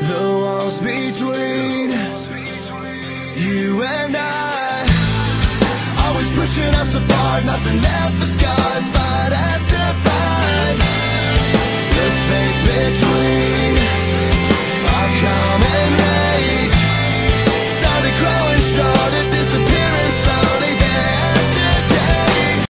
The walls between you and I, always pushing us apart, nothing left but scars, fight after fight. The space between